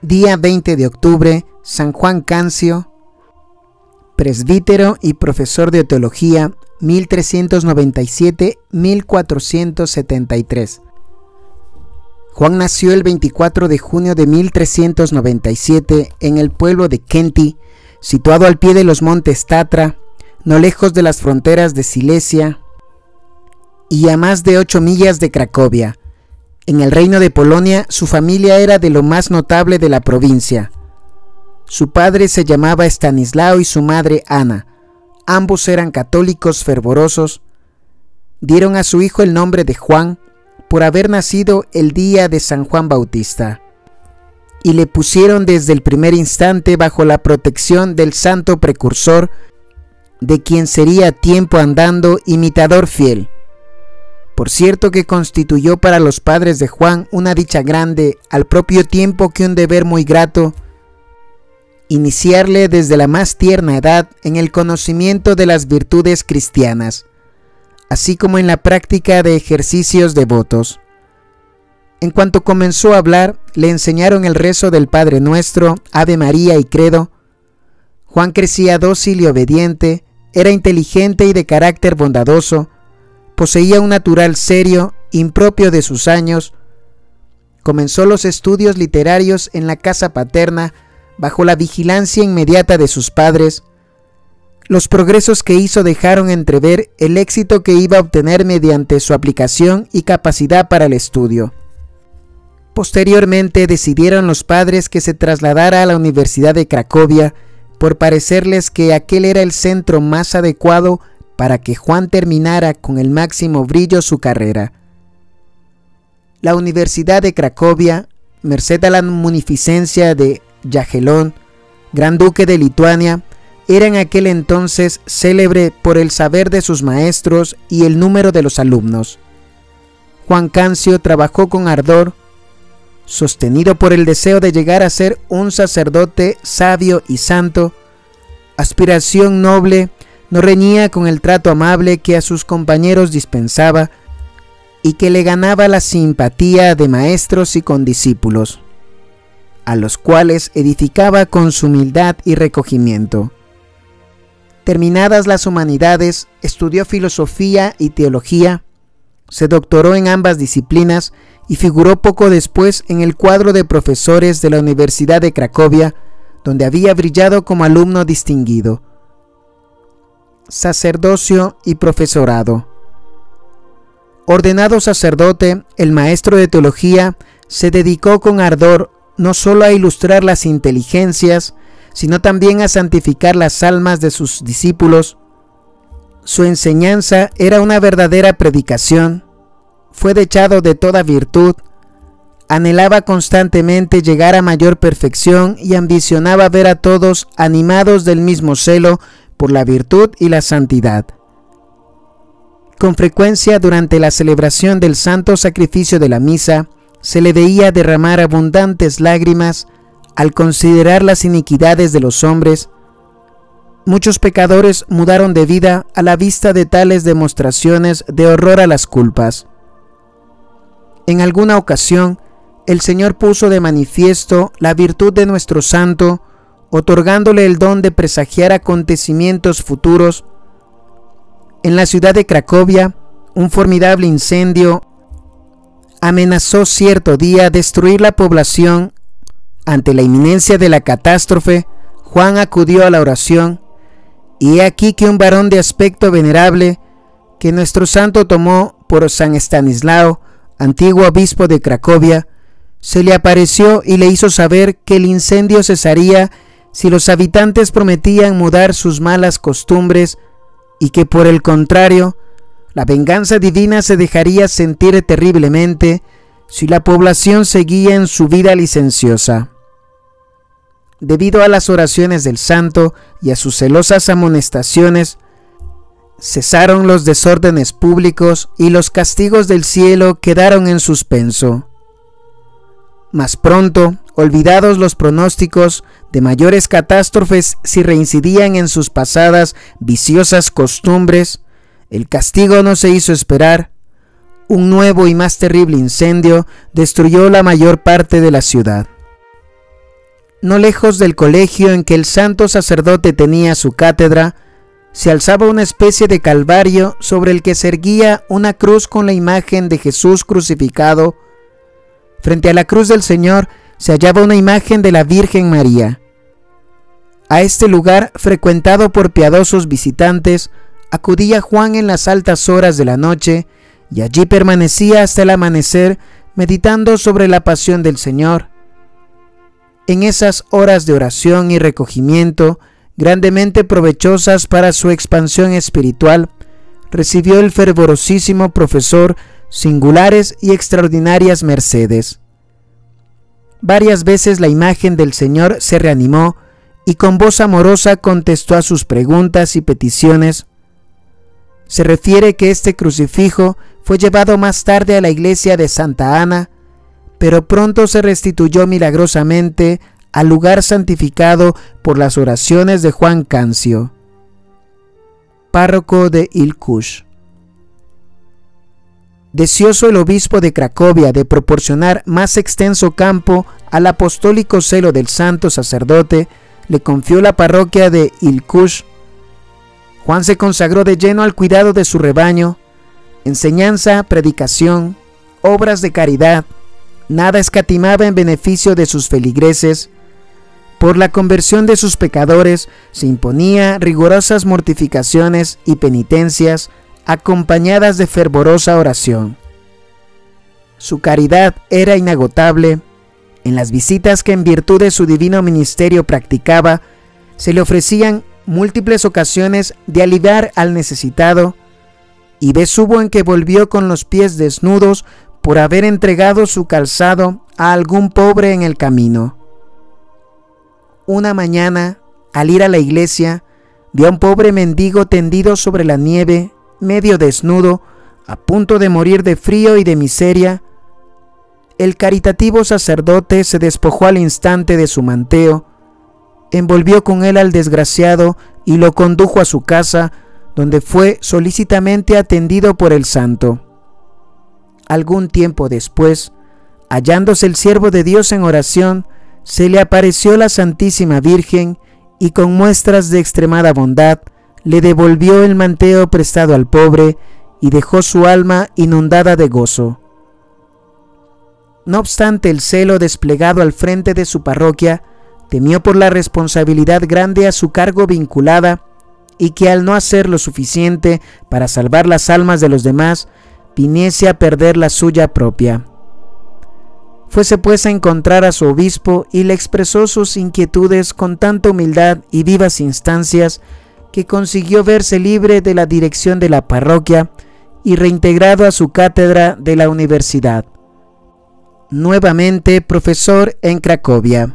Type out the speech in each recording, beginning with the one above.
Día 20 de octubre, San Juan Cancio, presbítero y profesor de teología, 1397-1473. Juan nació el 24 de junio de 1397 en el pueblo de Kenty, situado al pie de los montes Tatra, no lejos de las fronteras de Silesia y a más de 8 millas de Cracovia. En el reino de Polonia, su familia era de lo más notable de la provincia. Su padre se llamaba Estanislao y su madre Ana. Ambos eran católicos fervorosos. Dieron a su hijo el nombre de Juan por haber nacido el día de San Juan Bautista, y le pusieron desde el primer instante bajo la protección del santo precursor, de quien sería a tiempo andando imitador fiel. Por cierto que constituyó para los padres de Juan una dicha grande, al propio tiempo que un deber muy grato, iniciarle desde la más tierna edad en el conocimiento de las virtudes cristianas, así como en la práctica de ejercicios devotos. En cuanto comenzó a hablar, le enseñaron el rezo del Padre Nuestro, Ave María y Credo. Juan crecía dócil y obediente, era inteligente y de carácter bondadoso, poseía un natural serio, impropio de sus años. Comenzó los estudios literarios en la casa paterna, bajo la vigilancia inmediata de sus padres. Los progresos que hizo dejaron entrever el éxito que iba a obtener mediante su aplicación y capacidad para el estudio. Posteriormente decidieron los padres que se trasladara a la Universidad de Cracovia, por parecerles que aquel era el centro más adecuado para que Juan terminara con el máximo brillo su carrera. La Universidad de Cracovia, merced a la munificencia de Jagelón, gran duque de Lituania, era en aquel entonces célebre por el saber de sus maestros y el número de los alumnos. Juan Cancio trabajó con ardor, sostenido por el deseo de llegar a ser un sacerdote sabio y santo. Aspiración noble, no reñía con el trato amable que a sus compañeros dispensaba y que le ganaba la simpatía de maestros y condiscípulos, a los cuales edificaba con su humildad y recogimiento. Terminadas las humanidades, estudió filosofía y teología, se doctoró en ambas disciplinas y figuró poco después en el cuadro de profesores de la Universidad de Cracovia, donde había brillado como alumno distinguido. Sacerdocio y profesorado. Ordenado sacerdote, el maestro de teología se dedicó con ardor no solo a ilustrar las inteligencias, sino también a santificar las almas de sus discípulos. Su enseñanza era una verdadera predicación, fue dechado de toda virtud, anhelaba constantemente llegar a mayor perfección y ambicionaba ver a todos animados del mismo celo por la virtud y la santidad. Con frecuencia durante la celebración del santo sacrificio de la misa, se le veía derramar abundantes lágrimas al considerar las iniquidades de los hombres. Muchos pecadores mudaron de vida a la vista de tales demostraciones de horror a las culpas. En alguna ocasión, el Señor puso de manifiesto la virtud de nuestro santo, otorgándole el don de presagiar acontecimientos futuros. En la ciudad de Cracovia, un formidable incendio amenazó cierto día destruir la población. Ante la inminencia de la catástrofe, Juan acudió a la oración, y he aquí que un varón de aspecto venerable, que nuestro santo tomó por San Estanislao, antiguo obispo de Cracovia, se le apareció y le hizo saber que el incendio cesaría si los habitantes prometían mudar sus malas costumbres, y que por el contrario, la venganza divina se dejaría sentir terriblemente si la población seguía en su vida licenciosa. Debido a las oraciones del santo y a sus celosas amonestaciones, cesaron los desórdenes públicos y los castigos del cielo quedaron en suspenso. Mas pronto, olvidados los pronósticos de mayores catástrofes si reincidían en sus pasadas viciosas costumbres, el castigo no se hizo esperar. Un nuevo y más terrible incendio destruyó la mayor parte de la ciudad. No lejos del colegio en que el santo sacerdote tenía su cátedra, se alzaba una especie de calvario sobre el que se erguía una cruz con la imagen de Jesús crucificado. Frente a la cruz del Señor se hallaba una imagen de la Virgen María. A este lugar, frecuentado por piadosos visitantes, acudía Juan en las altas horas de la noche y allí permanecía hasta el amanecer meditando sobre la pasión del Señor. En esas horas de oración y recogimiento, grandemente provechosas para su expansión espiritual, recibió el fervorosísimo profesor singulares y extraordinarias mercedes. Varias veces la imagen del Señor se reanimó y con voz amorosa contestó a sus preguntas y peticiones. Se refiere que este crucifijo fue llevado más tarde a la iglesia de Santa Ana, pero pronto se restituyó milagrosamente al lugar santificado por las oraciones de Juan Cancio, párroco de Ilkush. Deseoso el obispo de Cracovia de proporcionar más extenso campo al apostólico celo del santo sacerdote, le confió la parroquia de Ilkush. Juan se consagró de lleno al cuidado de su rebaño, enseñanza, predicación, obras de caridad, nada escatimaba en beneficio de sus feligreses. Por la conversión de sus pecadores se imponía rigurosas mortificaciones y penitencias acompañadas de fervorosa oración. Su caridad era inagotable. En las visitas que en virtud de su divino ministerio practicaba, se le ofrecían múltiples ocasiones de aliviar al necesitado, y vez hubo en que volvió con los pies desnudos por haber entregado su calzado a algún pobre en el camino. Una mañana, al ir a la iglesia, vio a un pobre mendigo tendido sobre la nieve, medio desnudo, a punto de morir de frío y de miseria. El caritativo sacerdote se despojó al instante de su manteo, envolvió con él al desgraciado y lo condujo a su casa, donde fue solícitamente atendido por el santo. Algún tiempo después, hallándose el siervo de Dios en oración, se le apareció la Santísima Virgen y con muestras de extremada bondad le devolvió el manteo prestado al pobre y dejó su alma inundada de gozo. No obstante el celo desplegado al frente de su parroquia, temió por la responsabilidad grande a su cargo vinculada y que al no hacer lo suficiente para salvar las almas de los demás, viniese a perder la suya propia. Fuese pues a encontrar a su obispo y le expresó sus inquietudes con tanta humildad y vivas instancias que consiguió verse libre de la dirección de la parroquia y reintegrado a su cátedra de la universidad. Nuevamente profesor en Cracovia.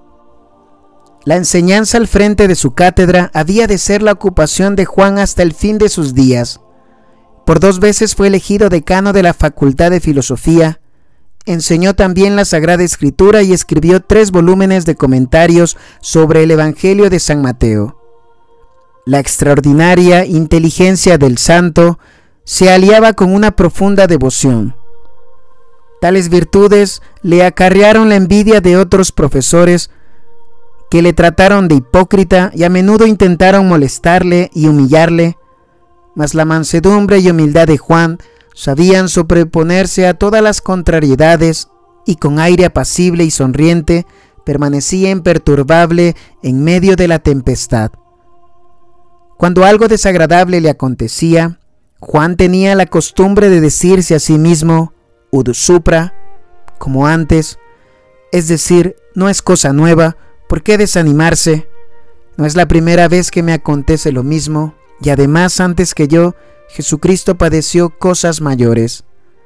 La enseñanza al frente de su cátedra había de ser la ocupación de Juan hasta el fin de sus días. Por 2 veces fue elegido decano de la Facultad de Filosofía. Enseñó también la Sagrada Escritura y escribió 3 volúmenes de comentarios sobre el Evangelio de San Mateo. La extraordinaria inteligencia del santo se aliaba con una profunda devoción. Tales virtudes le acarrearon la envidia de otros profesores que le trataron de hipócrita y a menudo intentaron molestarle y humillarle, mas la mansedumbre y humildad de Juan sabían sobreponerse a todas las contrariedades y con aire apacible y sonriente permanecía imperturbable en medio de la tempestad. Cuando algo desagradable le acontecía, Juan tenía la costumbre de decirse a sí mismo, ud supra, como antes, es decir, no es cosa nueva, ¿por qué desanimarse? No es la primera vez que me acontece lo mismo, y además antes que yo, Jesucristo padeció cosas mayores.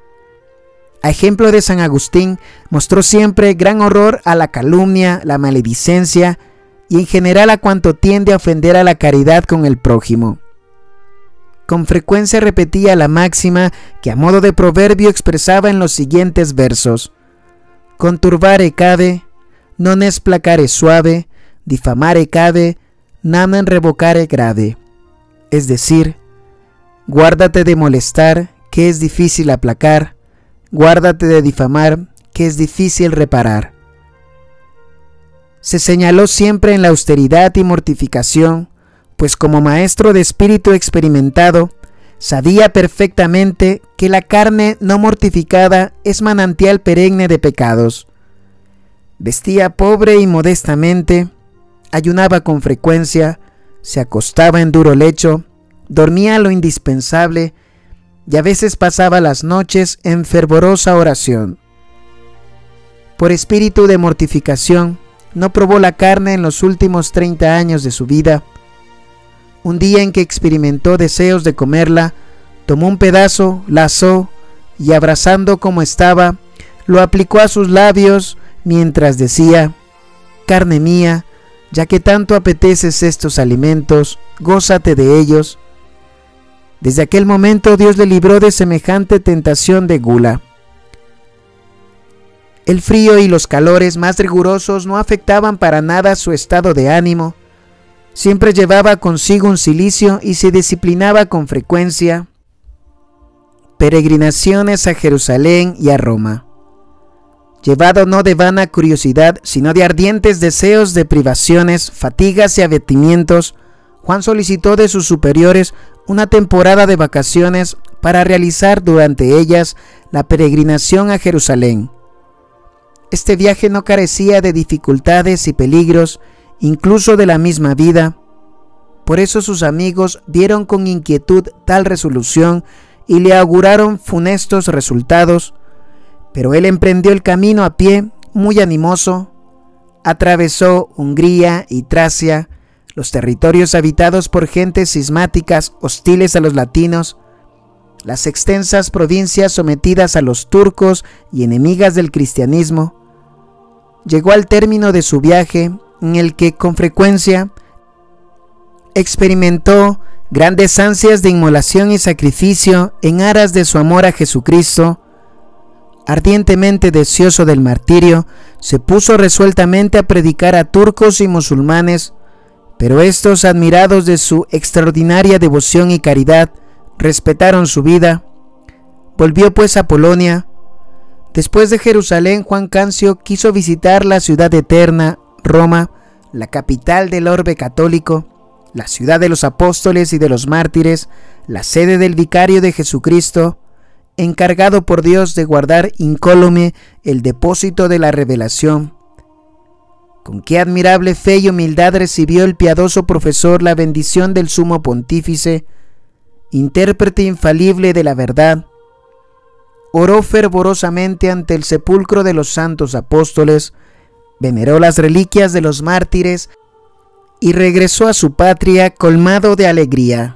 A ejemplo de San Agustín, mostró siempre gran horror a la calumnia, la maledicencia y en general a cuanto tiende a ofender a la caridad con el prójimo. Con frecuencia repetía la máxima que a modo de proverbio expresaba en los siguientes versos: conturbare cabe, non es placare suave, difamare cabe, namen revocare grave. Es decir, guárdate de molestar, que es difícil aplacar, guárdate de difamar, que es difícil reparar. Se señaló siempre en la austeridad y mortificación, pues como maestro de espíritu experimentado, sabía perfectamente que la carne no mortificada es manantial perenne de pecados. Vestía pobre y modestamente, ayunaba con frecuencia, se acostaba en duro lecho, dormía lo indispensable y a veces pasaba las noches en fervorosa oración. Por espíritu de mortificación, no probó la carne en los últimos 30 años de su vida. Un día en que experimentó deseos de comerla, tomó un pedazo, la asó y abrazando como estaba, lo aplicó a sus labios mientras decía: carne mía, ya que tanto apeteces estos alimentos, gózate de ellos. Desde aquel momento Dios le libró de semejante tentación de gula. El frío y los calores más rigurosos no afectaban para nada su estado de ánimo. Siempre llevaba consigo un cilicio y se disciplinaba con frecuencia. Peregrinaciones a Jerusalén y a Roma. Llevado no de vana curiosidad, sino de ardientes deseos de privaciones, fatigas y abatimientos, Juan solicitó de sus superiores una temporada de vacaciones para realizar durante ellas la peregrinación a Jerusalén. Este viaje no carecía de dificultades y peligros, incluso de la misma vida. Por eso sus amigos vieron con inquietud tal resolución y le auguraron funestos resultados, pero él emprendió el camino a pie, muy animoso. Atravesó Hungría y Tracia, los territorios habitados por gentes cismáticas hostiles a los latinos, las extensas provincias sometidas a los turcos y enemigas del cristianismo. Llegó al término de su viaje, en el que con frecuencia experimentó grandes ansias de inmolación y sacrificio en aras de su amor a Jesucristo. Ardientemente deseoso del martirio, se puso resueltamente a predicar a turcos y musulmanes, pero estos, admirados de su extraordinaria devoción y caridad, respetaron su vida. Volvió pues a Polonia. Después de Jerusalén, Juan Cancio quiso visitar la ciudad eterna, Roma, la capital del orbe católico, la ciudad de los apóstoles y de los mártires, la sede del vicario de Jesucristo, encargado por Dios de guardar incólume el depósito de la revelación. Con qué admirable fe y humildad recibió el piadoso profesor la bendición del sumo pontífice, intérprete infalible de la verdad. Oró fervorosamente ante el sepulcro de los santos apóstoles, veneró las reliquias de los mártires y regresó a su patria colmado de alegría.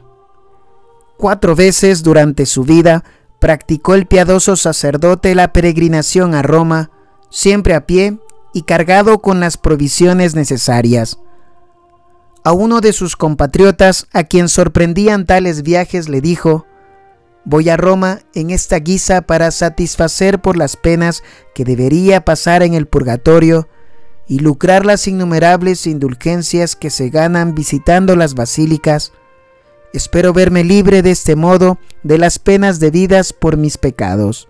4 veces durante su vida practicó el piadoso sacerdote la peregrinación a Roma, siempre a pie y cargado con las provisiones necesarias. A uno de sus compatriotas, a quien sorprendían tales viajes, le dijo: voy a Roma en esta guisa para satisfacer por las penas que debería pasar en el purgatorio y lucrar las innumerables indulgencias que se ganan visitando las basílicas. Espero verme libre de este modo de las penas debidas por mis pecados.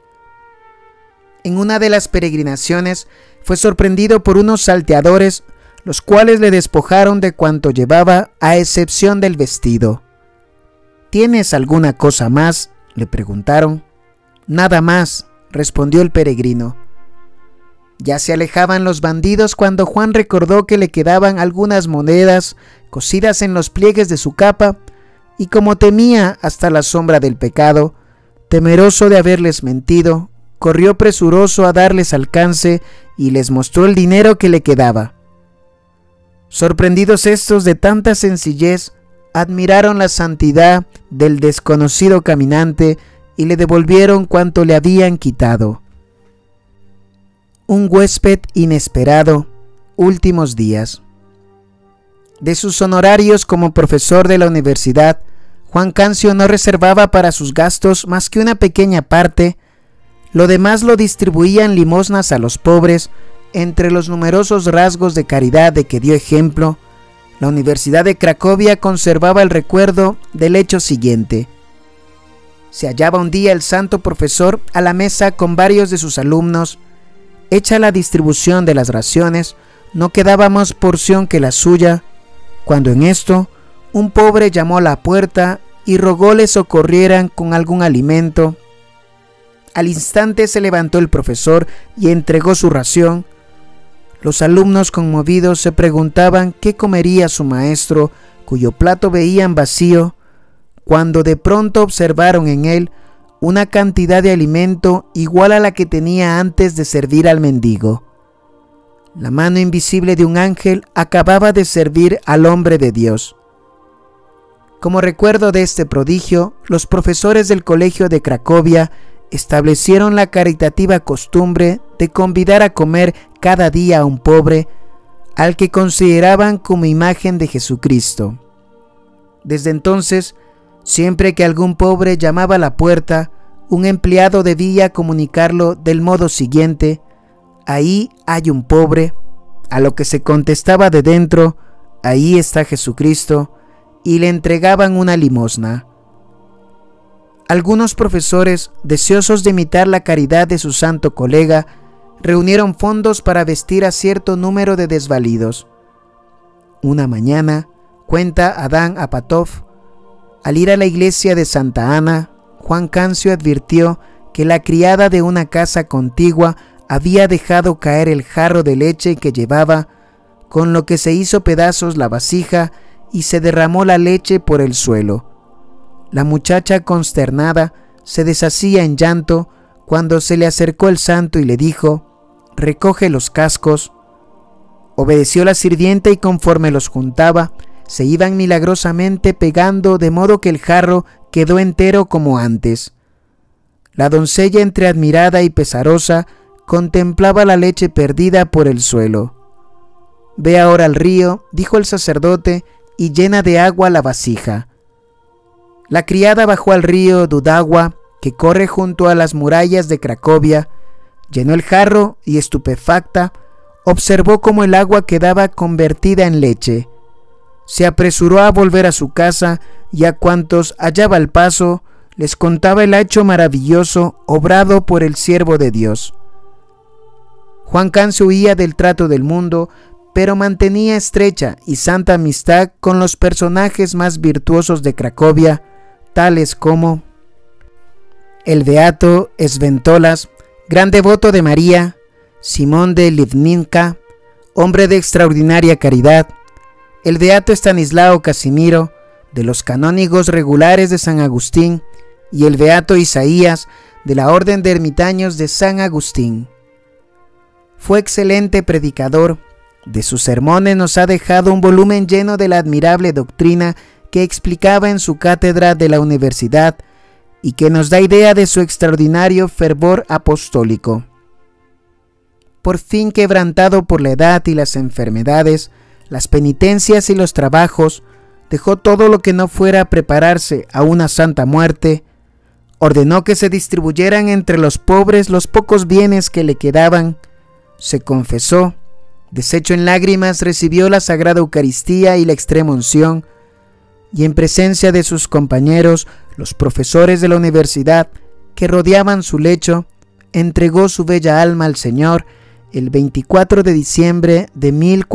En una de las peregrinaciones fue sorprendido por unos salteadores, los cuales le despojaron de cuanto llevaba a excepción del vestido. ¿Tienes alguna cosa más?, le preguntaron. Nada más, respondió el peregrino. Ya se alejaban los bandidos cuando Juan recordó que le quedaban algunas monedas cosidas en los pliegues de su capa, y como temía hasta la sombra del pecado, temeroso de haberles mentido, corrió presuroso a darles alcance y les mostró el dinero que le quedaba. Sorprendidos estos de tanta sencillez, admiraron la santidad del desconocido caminante y le devolvieron cuanto le habían quitado. Un huésped inesperado, últimos días. De sus honorarios como profesor de la universidad, Juan Cancio no reservaba para sus gastos más que una pequeña parte. Lo demás lo distribuía en limosnas a los pobres. Entre los numerosos rasgos de caridad de que dio ejemplo, la Universidad de Cracovia conservaba el recuerdo del hecho siguiente. Se hallaba un día el santo profesor a la mesa con varios de sus alumnos. Hecha la distribución de las raciones, no quedaba más porción que la suya, cuando en esto un pobre llamó a la puerta y rogó le socorrieran con algún alimento. Al instante se levantó el profesor y entregó su ración. Los alumnos conmovidos se preguntaban qué comería su maestro, cuyo plato veían vacío, cuando de pronto observaron en él una cantidad de alimento igual a la que tenía antes de servir al mendigo. La mano invisible de un ángel acababa de servir al hombre de Dios. Como recuerdo de este prodigio, los profesores del colegio de Cracovia establecieron la caritativa costumbre de convidar a comer cada día a un pobre, al que consideraban como imagen de Jesucristo. Desde entonces, siempre que algún pobre llamaba a la puerta, un empleado debía comunicarlo del modo siguiente: ahí hay un pobre, a lo que se contestaba de dentro: ahí está Jesucristo, y le entregaban una limosna. Algunos profesores, deseosos de imitar la caridad de su santo colega, reunieron fondos para vestir a cierto número de desvalidos. Una mañana, cuenta Adán Apatov, al ir a la iglesia de Santa Ana, Juan Cancio advirtió que la criada de una casa contigua había dejado caer el jarro de leche que llevaba, con lo que se hizo pedazos la vasija y se derramó la leche por el suelo. La muchacha, consternada, se deshacía en llanto cuando se le acercó el santo y le dijo: «Recoge los cascos». Obedeció la sirvienta y conforme los juntaba, se iban milagrosamente pegando de modo que el jarro quedó entero como antes. La doncella, entre admirada y pesarosa, contemplaba la leche perdida por el suelo. «Ve ahora al río», dijo el sacerdote, «y llena de agua la vasija». La criada bajó al río Dudagua, que corre junto a las murallas de Cracovia, llenó el jarro y, estupefacta, observó cómo el agua quedaba convertida en leche. Se apresuró a volver a su casa y a cuantos hallaba al paso les contaba el hecho maravilloso obrado por el siervo de Dios. Juan Cancio huía del trato del mundo, pero mantenía estrecha y santa amistad con los personajes más virtuosos de Cracovia, tales como el beato Sventolas, gran devoto de María; Simón de Livninka, hombre de extraordinaria caridad; el beato Estanislao Casimiro, de los canónigos regulares de San Agustín; y el beato Isaías, de la orden de ermitaños de San Agustín. Fue excelente predicador. De sus sermones nos ha dejado un volumen lleno de la admirable doctrina que explicaba en su cátedra de la universidad y que nos da idea de su extraordinario fervor apostólico. Por fin, quebrantado por la edad y las enfermedades, las penitencias y los trabajos, dejó todo lo que no fuera a prepararse a una santa muerte, ordenó que se distribuyeran entre los pobres los pocos bienes que le quedaban, se confesó, deshecho en lágrimas, recibió la Sagrada Eucaristía y la Extrema Unción, y en presencia de sus compañeros, los profesores de la universidad que rodeaban su lecho, entregó su bella alma al Señor el 24 de diciembre de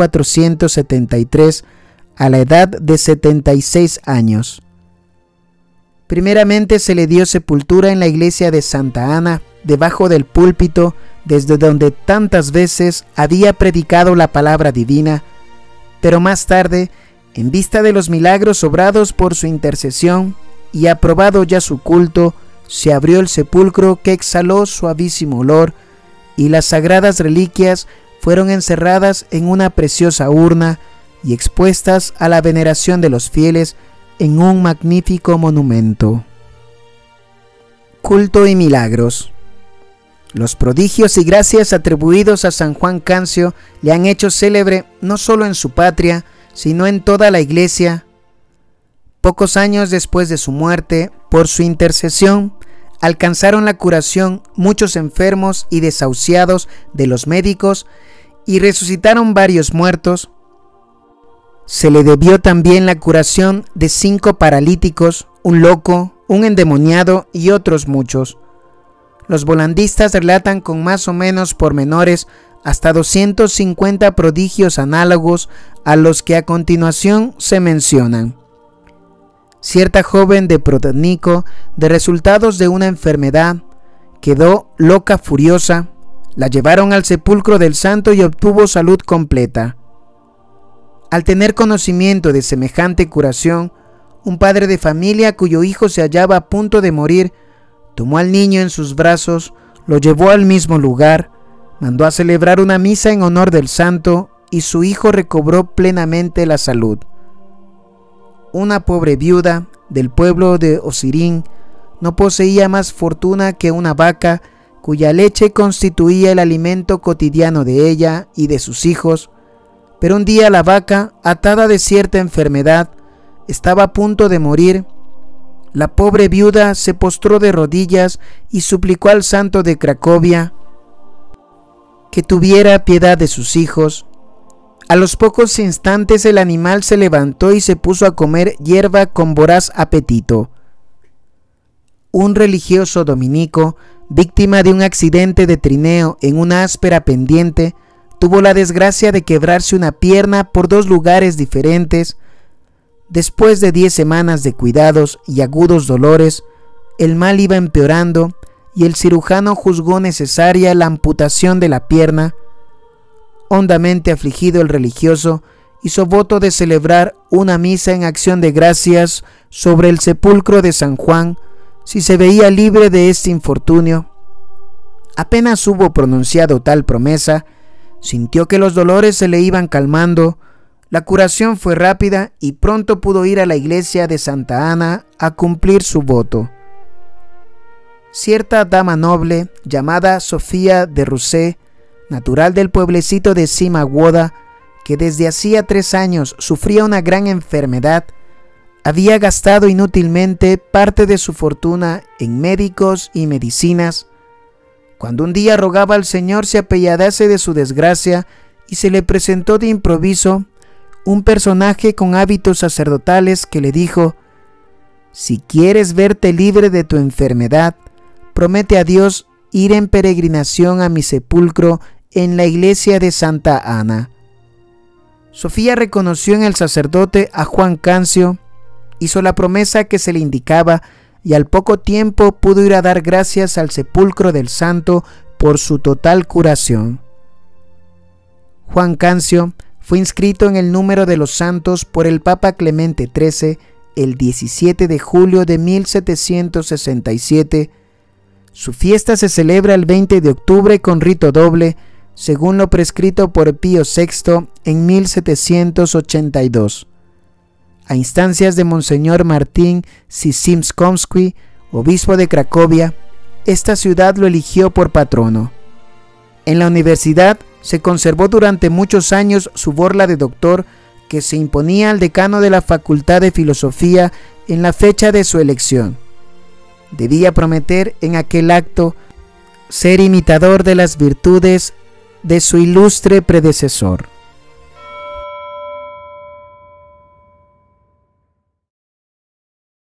1473 a la edad de 76 años. Primeramente se le dio sepultura en la iglesia de Santa Ana, debajo del púlpito desde donde tantas veces había predicado la palabra divina, pero más tarde, en vista de los milagros obrados por su intercesión y aprobado ya su culto, se abrió el sepulcro que exhaló suavísimo olor y las sagradas reliquias fueron encerradas en una preciosa urna y expuestas a la veneración de los fieles en un magnífico monumento. Culto y milagros. Los prodigios y gracias atribuidos a San Juan Cancio le han hecho célebre no solo en su patria, sino en toda la Iglesia. Pocos años después de su muerte, por su intercesión, alcanzaron la curación muchos enfermos y desahuciados de los médicos y resucitaron varios muertos. Se le debió también la curación de 5 paralíticos, un loco, un endemoniado y otros muchos. Los volandistas relatan con más o menos pormenores hasta 250 prodigios análogos a los que a continuación se mencionan. Cierta joven de Prodnico, de resultados de una enfermedad, quedó loca furiosa, la llevaron al sepulcro del santo y obtuvo salud completa. Al tener conocimiento de semejante curación, un padre de familia cuyo hijo se hallaba a punto de morir, tomó al niño en sus brazos, lo llevó al mismo lugar, mandó a celebrar una misa en honor del santo y su hijo recobró plenamente la salud. Una pobre viuda del pueblo de Osirín no poseía más fortuna que una vaca cuya leche constituía el alimento cotidiano de ella y de sus hijos, pero un día la vaca, atada de cierta enfermedad, estaba a punto de morir. La pobre viuda se postró de rodillas y suplicó al santo de Cracovia que tuviera piedad de sus hijos. A los pocos instantes el animal se levantó y se puso a comer hierba con voraz apetito. Un religioso dominico, víctima de un accidente de trineo en una áspera pendiente, tuvo la desgracia de quebrarse una pierna por 2 lugares diferentes. Después de 10 semanas de cuidados y agudos dolores, el mal iba empeorando y el cirujano juzgó necesaria la amputación de la pierna. Hondamente afligido el religioso, hizo voto de celebrar una misa en acción de gracias sobre el sepulcro de San Juan, si se veía libre de este infortunio. Apenas hubo pronunciado tal promesa, sintió que los dolores se le iban calmando. La curación fue rápida y pronto pudo ir a la iglesia de Santa Ana a cumplir su voto. Cierta dama noble, llamada Sofía de Rusé, natural del pueblecito de Simawoda, que desde hacía 3 años sufría una gran enfermedad, había gastado inútilmente parte de su fortuna en médicos y medicinas, cuando un día rogaba al Señor se apiadase de su desgracia y se le presentó de improviso un personaje con hábitos sacerdotales que le dijo: «Si quieres verte libre de tu enfermedad, promete a Dios ir en peregrinación a mi sepulcro en la iglesia de Santa Ana». Sofía reconoció en el sacerdote a Juan Cancio, hizo la promesa que se le indicaba y al poco tiempo pudo ir a dar gracias al sepulcro del santo por su total curación. Juan Cancio fue inscrito en el número de los santos por el Papa Clemente XIII el 17 de julio de 1767. Su fiesta se celebra el 20 de octubre con rito doble, según lo prescrito por Pío VI en 1782. A instancias de Monseñor Martín Sissimskomski, obispo de Cracovia, esta ciudad lo eligió por patrono. En la universidad se conservó durante muchos años su borla de doctor que se imponía al decano de la Facultad de Filosofía en la fecha de su elección. Debía prometer en aquel acto ser imitador de las virtudes de su ilustre predecesor.